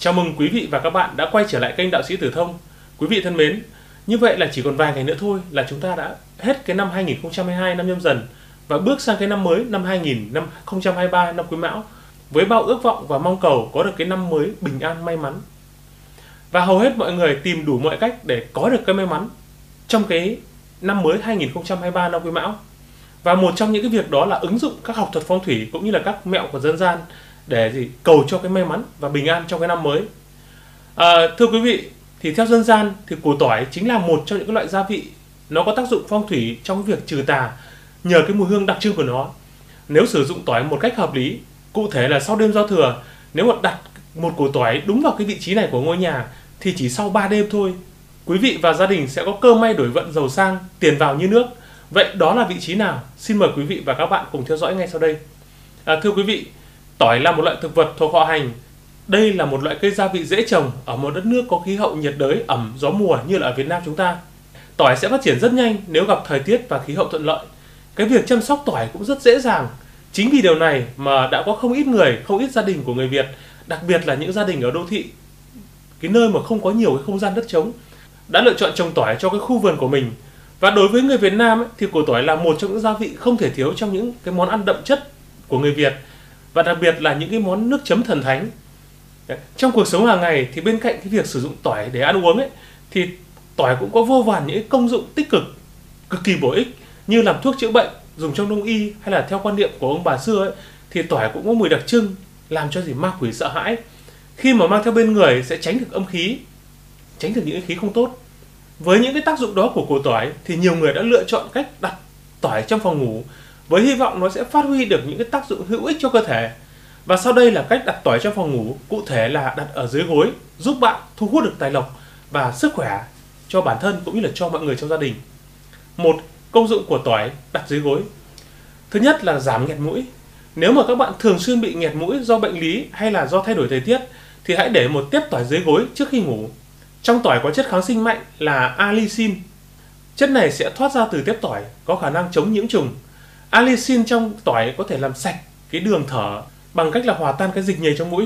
Chào mừng quý vị và các bạn đã quay trở lại kênh Đạo Sĩ Tử Thông. Quý vị thân mến, như vậy là chỉ còn vài ngày nữa thôi là chúng ta đã hết cái năm 2022 năm Nhâm Dần và bước sang cái năm mới năm 2023 năm Quý Mão với bao ước vọng và mong cầu có được cái năm mới bình an may mắn. Và hầu hết mọi người tìm đủ mọi cách để có được cái may mắn trong cái năm mới 2023 năm Quý Mão. Và một trong những cái việc đó là ứng dụng các học thuật phong thủy cũng như là các mẹo của dân gian để cầu cho cái may mắn và bình an trong cái năm mới. Thưa quý vị, thì theo dân gian thì củ tỏi chính là một trong những cái loại gia vị nó có tác dụng phong thủy trong cái việc trừ tà nhờ cái mùi hương đặc trưng của nó. Nếu sử dụng tỏi một cách hợp lý, cụ thể là sau đêm giao thừa, nếu mà đặt một củ tỏi đúng vào cái vị trí này của ngôi nhà thì chỉ sau 3 đêm thôi, quý vị và gia đình sẽ có cơ may đổi vận giàu sang, tiền vào như nước. Vậy đó là vị trí nào? Xin mời quý vị và các bạn cùng theo dõi ngay sau đây. Thưa quý vị, tỏi là một loại thực vật thuộc họ hành. Đây là một loại cây gia vị dễ trồng ở một đất nước có khí hậu nhiệt đới, ẩm, gió mùa như là ở Việt Nam chúng ta. Tỏi sẽ phát triển rất nhanh nếu gặp thời tiết và khí hậu thuận lợi. Cái việc chăm sóc tỏi cũng rất dễ dàng. Chính vì điều này mà đã có không ít người, không ít gia đình của người Việt, đặc biệt là những gia đình ở đô thị, cái nơi mà không có nhiều cái không gian đất trống, đã lựa chọn trồng tỏi cho cái khu vườn của mình. Và đối với người Việt Nam thì củ tỏi là một trong những gia vị không thể thiếu trong những cái món ăn đậm chất của người Việt, và đặc biệt là những cái món nước chấm thần thánh. Trong cuộc sống hàng ngày thì bên cạnh cái việc sử dụng tỏi để ăn uống thì tỏi cũng có vô vàn những công dụng tích cực, cực kỳ bổ ích như làm thuốc chữa bệnh, dùng trong đông y, hay là theo quan niệm của ông bà xưa thì tỏi cũng có mùi đặc trưng làm cho ma quỷ sợ hãi. Khi mà mang theo bên người sẽ tránh được âm khí, tránh được những khí không tốt. Với những cái tác dụng đó của củ tỏi thì nhiều người đã lựa chọn cách đặt tỏi trong phòng ngủ với hy vọng nó sẽ phát huy được những cái tác dụng hữu ích cho cơ thể. Và sau đây là cách đặt tỏi trong phòng ngủ, cụ thể là đặt ở dưới gối, giúp bạn thu hút được tài lộc và sức khỏe cho bản thân cũng như là cho mọi người trong gia đình. Một, công dụng của tỏi đặt dưới gối. Thứ nhất là giảm nghẹt mũi. Nếu mà các bạn thường xuyên bị nghẹt mũi do bệnh lý hay là do thay đổi thời tiết thì hãy để một tép tỏi dưới gối trước khi ngủ. Trong tỏi có chất kháng sinh mạnh là allicin. Chất này sẽ thoát ra từ tép tỏi, có khả năng chống nhiễm trùng. Allicin trong tỏi có thể làm sạch cái đường thở bằng cách là hòa tan cái dịch nhầy trong mũi.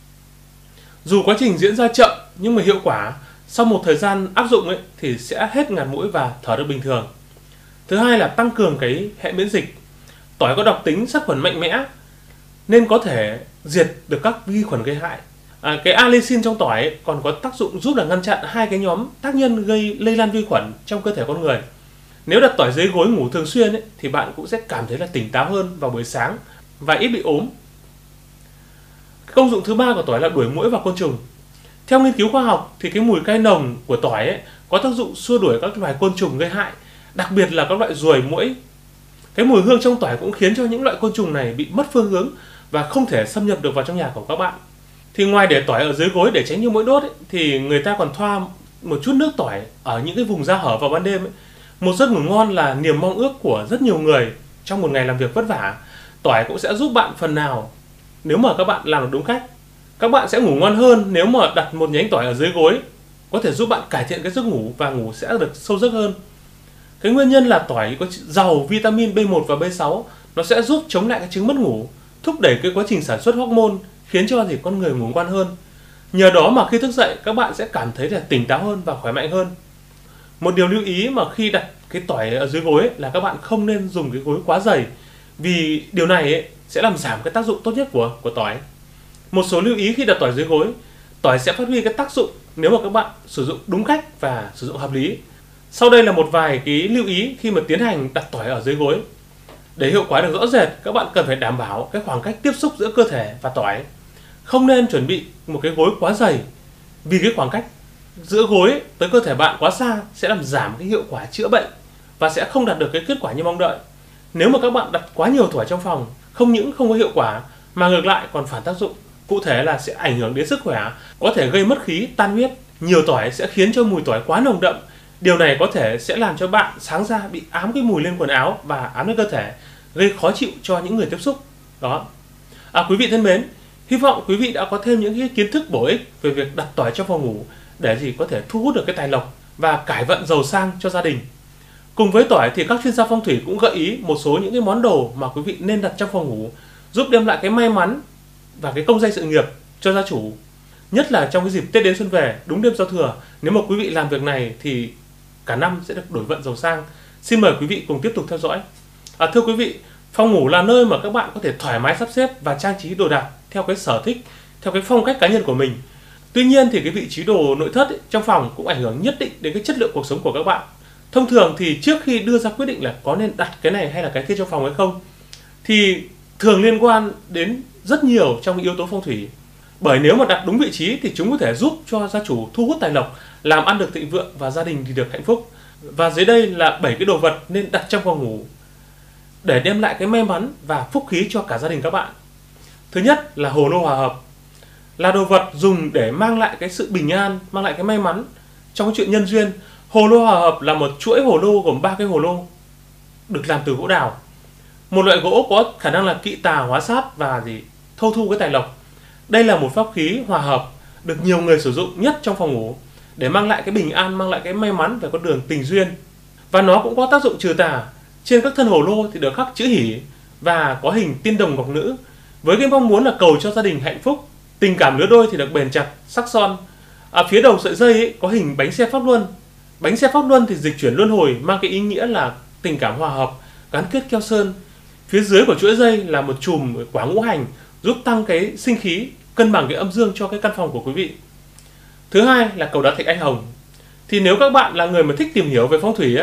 Dù quá trình diễn ra chậm nhưng mà hiệu quả, sau một thời gian áp dụng thì sẽ hết ngạt mũi và thở được bình thường. Thứ hai là tăng cường cái hệ miễn dịch. Tỏi có độc tính sát khuẩn mạnh mẽ nên có thể diệt được các vi khuẩn gây hại. Cái allicin trong tỏi còn có tác dụng giúp là ngăn chặn hai cái nhóm tác nhân gây lây lan vi khuẩn trong cơ thể con người. Nếu đặt tỏi dưới gối ngủ thường xuyên thì bạn cũng sẽ cảm thấy là tỉnh táo hơn vào buổi sáng và ít bị ốm. Công dụng thứ ba của tỏi là đuổi muỗi và côn trùng. Theo nghiên cứu khoa học thì cái mùi cay nồng của tỏi có tác dụng xua đuổi các loài côn trùng gây hại, đặc biệt là các loại ruồi, muỗi. Cái mùi hương trong tỏi cũng khiến cho những loại côn trùng này bị mất phương hướng và không thể xâm nhập được vào trong nhà của các bạn. Thì ngoài để tỏi ở dưới gối để tránh cho muỗi đốt thì người ta còn thoa một chút nước tỏi ở những cái vùng da hở vào ban đêm. Một giấc ngủ ngon là niềm mong ước của rất nhiều người trong một ngày làm việc vất vả. Tỏi cũng sẽ giúp bạn phần nào nếu mà các bạn làm được đúng cách. Các bạn sẽ ngủ ngon hơn nếu mà đặt một nhánh tỏi ở dưới gối, có thể giúp bạn cải thiện cái giấc ngủ và ngủ sẽ được sâu giấc hơn. Cái nguyên nhân là tỏi có giàu vitamin B1 và B6, nó sẽ giúp chống lại cái chứng mất ngủ, thúc đẩy cái quá trình sản xuất hormone, khiến cho con người ngủ ngon hơn. Nhờ đó mà khi thức dậy các bạn sẽ cảm thấy là tỉnh táo hơn và khỏe mạnh hơn. Một điều lưu ý mà khi đặt cái tỏi ở dưới gối là các bạn không nên dùng cái gối quá dày, vì điều này sẽ làm giảm cái tác dụng tốt nhất của tỏi. Một số lưu ý khi đặt tỏi dưới gối: tỏi sẽ phát huy cái tác dụng nếu mà các bạn sử dụng đúng cách và sử dụng hợp lý. Sau đây là một vài cái lưu ý khi mà tiến hành đặt tỏi ở dưới gối. Để hiệu quả được rõ rệt, các bạn cần phải đảm bảo cái khoảng cách tiếp xúc giữa cơ thể và tỏi. Không nên chuẩn bị một cái gối quá dày, vì cái khoảng cách giữa gối tới cơ thể bạn quá xa sẽ làm giảm cái hiệu quả chữa bệnh và sẽ không đạt được cái kết quả như mong đợi. Nếu mà các bạn đặt quá nhiều tỏi trong phòng, không những không có hiệu quả mà ngược lại còn phản tác dụng. Cụ thể là sẽ ảnh hưởng đến sức khỏe, có thể gây mất khí, tan huyết. Nhiều tỏi sẽ khiến cho mùi tỏi quá nồng đậm. Điều này có thể sẽ làm cho bạn sáng ra bị ám cái mùi lên quần áo và ám lên cơ thể, gây khó chịu cho những người tiếp xúc. Đó. Quý vị thân mến, hy vọng quý vị đã có thêm những cái kiến thức bổ ích về việc đặt tỏi trong phòng ngủ để có thể thu hút được cái tài lộc và cải vận giàu sang cho gia đình. Cùng với tỏi thì các chuyên gia phong thủy cũng gợi ý một số những cái món đồ mà quý vị nên đặt trong phòng ngủ, giúp đem lại cái may mắn và cái công danh sự nghiệp cho gia chủ. nhất là trong cái dịp Tết đến xuân về, đúng đêm giao thừa. Nếu mà quý vị làm việc này thì cả năm sẽ được đổi vận giàu sang. Xin mời quý vị cùng tiếp tục theo dõi. Thưa quý vị, phòng ngủ là nơi mà các bạn có thể thoải mái sắp xếp và trang trí đồ đạc theo cái sở thích, theo cái phong cách cá nhân của mình. Tuy nhiên thì cái vị trí đồ nội thất trong phòng cũng ảnh hưởng nhất định đến cái chất lượng cuộc sống của các bạn. Thông thường thì trước khi đưa ra quyết định là có nên đặt cái này hay là cái kia trong phòng hay không, thì thường liên quan đến rất nhiều trong yếu tố phong thủy. Bởi nếu mà đặt đúng vị trí thì chúng có thể giúp cho gia chủ thu hút tài lộc, làm ăn được thịnh vượng và gia đình thì được hạnh phúc. Và dưới đây là 7 cái đồ vật nên đặt trong phòng ngủ để đem lại cái may mắn và phúc khí cho cả gia đình các bạn. Thứ nhất là hồ lô hòa hợp, là đồ vật dùng để mang lại cái sự bình an, mang lại cái may mắn trong cái chuyện nhân duyên. Hồ lô hòa hợp là một chuỗi hồ lô gồm 3 cái hồ lô được làm từ gỗ đào, một loại gỗ có khả năng là kỵ tà hóa sát và thâu thu cái tài lộc. Đây là một pháp khí hòa hợp được nhiều người sử dụng nhất trong phòng ngủ để mang lại cái bình an, mang lại cái may mắn về con đường tình duyên. Và nó cũng có tác dụng trừ tà. Trên các thân hồ lô thì được khắc chữ hỷ và có hình tiên đồng ngọc nữ, với cái mong muốn là cầu cho gia đình hạnh phúc, tình cảm lứa đôi thì được bền chặt, sắc son. Phía đầu sợi dây có hình bánh xe pháp luân. Bánh xe pháp luân thì dịch chuyển luân hồi, mang cái ý nghĩa là tình cảm hòa hợp, gắn kết keo sơn. Phía dưới của chuỗi dây là một chùm quả ngũ hành, giúp tăng cái sinh khí, cân bằng cái âm dương cho cái căn phòng của quý vị. Thứ hai là cầu đá thạch anh hồng. Thì nếu các bạn là người mà thích tìm hiểu về phong thủy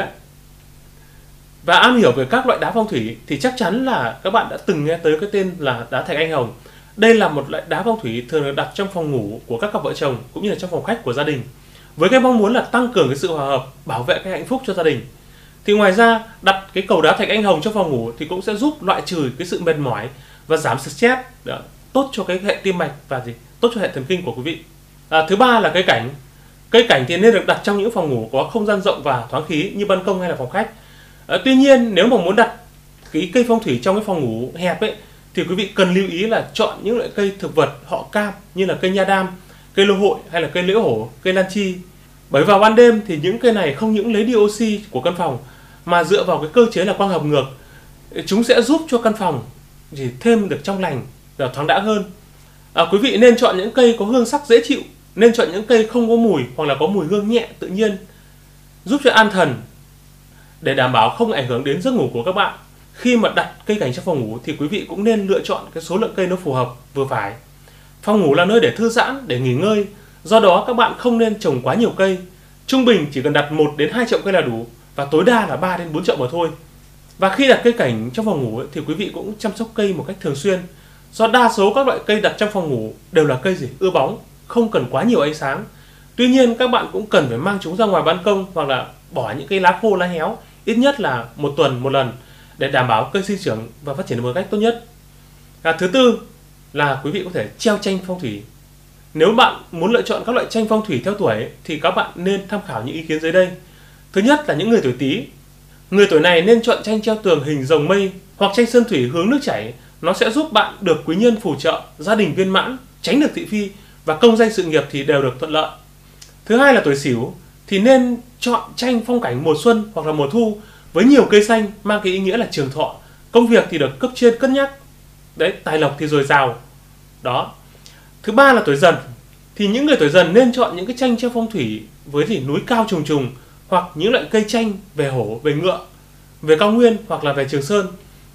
và am hiểu về các loại đá phong thủy thì chắc chắn là các bạn đã từng nghe tới cái tên là đá thạch anh hồng. Đây là một loại đá phong thủy thường được đặt trong phòng ngủ của các cặp vợ chồng cũng như là trong phòng khách của gia đình, với cái mong muốn là tăng cường cái sự hòa hợp, bảo vệ cái hạnh phúc cho gia đình. Thì ngoài ra, đặt cái cầu đá thạch anh hồng trong phòng ngủ thì cũng sẽ giúp loại trừ cái sự mệt mỏi và giảm stress, tốt cho cái hệ tim mạch và tốt cho hệ thần kinh của quý vị. Thứ ba là cây cảnh. Cây cảnh thì nên được đặt trong những phòng ngủ có không gian rộng và thoáng khí như ban công hay là phòng khách. Tuy nhiên nếu mà muốn đặt cái cây phong thủy trong cái phòng ngủ hẹp thì quý vị cần lưu ý là chọn những loại cây thực vật họ cam như là cây nha đam, cây lô hội hay là cây liễu hổ, cây lan chi. Bởi vào ban đêm thì những cây này không những lấy đi oxy của căn phòng mà dựa vào cái cơ chế là quang hợp ngược, chúng sẽ giúp cho căn phòng thêm được trong lành và thoáng đãng hơn. Quý vị nên chọn những cây có hương sắc dễ chịu, nên chọn những cây không có mùi hoặc là có mùi hương nhẹ tự nhiên, giúp cho an thần, để đảm bảo không ảnh hưởng đến giấc ngủ của các bạn. Khi mà đặt cây cảnh trong phòng ngủ thì quý vị cũng nên lựa chọn cái số lượng cây nó phù hợp, vừa phải. Phòng ngủ là nơi để thư giãn, để nghỉ ngơi, do đó các bạn không nên trồng quá nhiều cây. Trung bình chỉ cần đặt 1 đến 2 chậu cây là đủ, và tối đa là 3 đến 4 chậu mà thôi. Và khi đặt cây cảnh trong phòng ngủ thì quý vị cũng chăm sóc cây một cách thường xuyên, do đa số các loại cây đặt trong phòng ngủ đều là cây ưa bóng, không cần quá nhiều ánh sáng. Tuy nhiên các bạn cũng cần phải mang chúng ra ngoài ban công hoặc là bỏ những cây lá khô, lá héo ít nhất là 1 tuần một lần để đảm bảo cây sinh trưởng và phát triển một cách tốt nhất. Thứ tư là quý vị có thể treo tranh phong thủy. Nếu bạn muốn lựa chọn các loại tranh phong thủy theo tuổi thì các bạn nên tham khảo những ý kiến dưới đây. Thứ nhất là những người tuổi Tý. Người tuổi này nên chọn tranh treo tường hình rồng mây hoặc tranh sơn thủy hướng nước chảy. Nó sẽ giúp bạn được quý nhân phù trợ, gia đình viên mãn, tránh được thị phi và công danh sự nghiệp thì đều được thuận lợi. Thứ hai là tuổi Sửu, thì nên chọn tranh phong cảnh mùa xuân hoặc là mùa thu với nhiều cây xanh, mang cái ý nghĩa là trường thọ, công việc thì được cấp trên cân nhắc, tài lộc thì dồi dào. Đó. Thứ ba là tuổi Dần, thì những người tuổi Dần nên chọn những cái tranh treo phong thủy với núi cao trùng trùng hoặc những loại cây tranh về hổ, về ngựa, về cao nguyên hoặc là về Trường Sơn,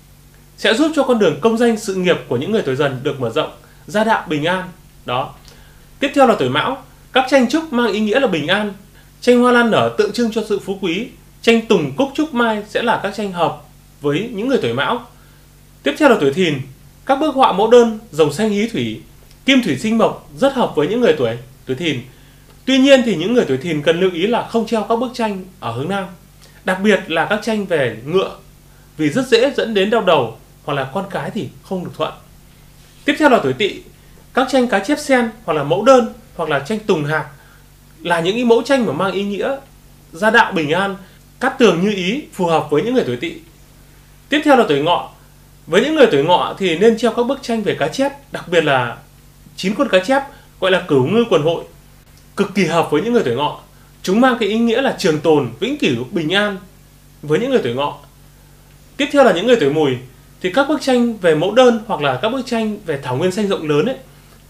sẽ giúp cho con đường công danh sự nghiệp của những người tuổi Dần được mở rộng, gia đạo bình an. Đó. Tiếp theo là tuổi Mão. Các tranh trúc mang ý nghĩa là bình an, tranh hoa lan nở tượng trưng cho sự phú quý, tranh tùng cúc trúc mai sẽ là các tranh hợp với những người tuổi Mão. Tiếp theo là tuổi Thìn. Các bức họa mẫu đơn rồng xanh hí thủy, kim thủy sinh mộc rất hợp với những người tuổi Thìn. Tuy nhiên thì những người tuổi Thìn cần lưu ý là không treo các bức tranh ở hướng nam, đặc biệt là các tranh về ngựa, vì rất dễ dẫn đến đau đầu hoặc là con cái thì không được thuận. Tiếp theo là tuổi Tỵ. Các tranh cá chép sen hoặc là mẫu đơn hoặc là tranh tùng hạc là những mẫu tranh mà mang ý nghĩa gia đạo bình an, cát tường như ý, phù hợp với những người tuổi Tỵ. Tiếp theo là tuổi Ngọ. Với những người tuổi Ngọ thì nên treo các bức tranh về cá chép, đặc biệt là 9 con cá chép gọi là cửu ngư quần hội, cực kỳ hợp với những người tuổi Ngọ. Chúng mang cái ý nghĩa là trường tồn, vĩnh cửu, bình an với những người tuổi Ngọ. Tiếp theo là những người tuổi Mùi, thì các bức tranh về mẫu đơn hoặc là các bức tranh về thảo nguyên xanh rộng lớn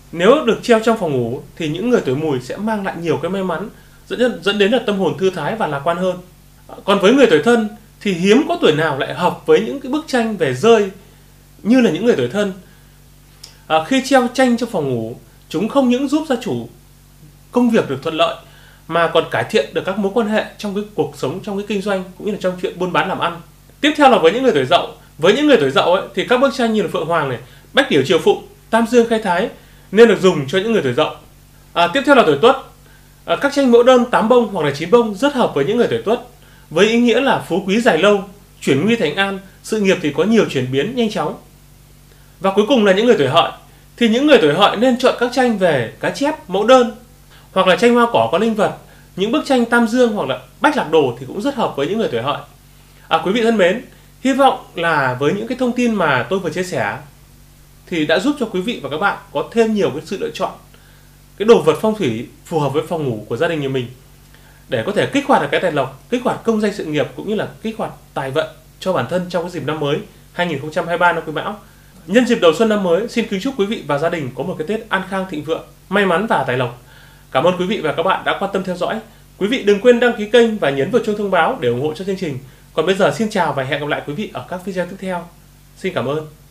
Nếu được treo trong phòng ngủ thì những người tuổi Mùi sẽ mang lại nhiều cái may mắn, dẫn đến là tâm hồn thư thái và lạc quan hơn. Còn với người tuổi Thân thì hiếm có tuổi nào lại hợp với những cái bức tranh về rơi như là những người tuổi Thân. Khi treo tranh trong phòng ngủ, chúng không những giúp gia chủ công việc được thuận lợi mà còn cải thiện được các mối quan hệ trong cái cuộc sống, trong cái kinh doanh cũng như là trong chuyện buôn bán làm ăn. Tiếp theo là với những người tuổi Dậu. Với những người tuổi Dậu ấy, thì các bức tranh như là Phượng Hoàng này, Bách Điểu Triều Phụng, Tam Dương Khai Thái nên được dùng cho những người tuổi Dậu. Tiếp theo là tuổi Tuất. Các tranh mẫu đơn 8 bông hoặc là 9 bông rất hợp với những người tuổi Tuất, với ý nghĩa là phú quý dài lâu, chuyển nguy thành an, sự nghiệp thì có nhiều chuyển biến nhanh chóng. Và cuối cùng là những người tuổi Hợi. Thì những người tuổi Hợi nên chọn các tranh về cá chép, mẫu đơn hoặc là tranh hoa cỏ có linh vật. Những bức tranh Tam Dương hoặc là Bách Lạc Đồ thì cũng rất hợp với những người tuổi Hợi. Quý vị thân mến, hy vọng là với những cái thông tin mà tôi vừa chia sẻ thì đã giúp cho quý vị và các bạn có thêm nhiều cái sự lựa chọn cái đồ vật phong thủy phù hợp với phòng ngủ của gia đình nhà mình, để có thể kích hoạt được cái tài lộc, kích hoạt công danh sự nghiệp cũng như là kích hoạt tài vận cho bản thân trong cái dịp năm mới 2023 năm Quý Mão. Nhân dịp đầu xuân năm mới, xin kính chúc quý vị và gia đình có một cái Tết an khang thịnh vượng, may mắn và tài lộc. Cảm ơn quý vị và các bạn đã quan tâm theo dõi. Quý vị đừng quên đăng ký kênh và nhấn vào chuông thông báo để ủng hộ cho chương trình. Còn bây giờ xin chào và hẹn gặp lại quý vị ở các video tiếp theo. Xin cảm ơn.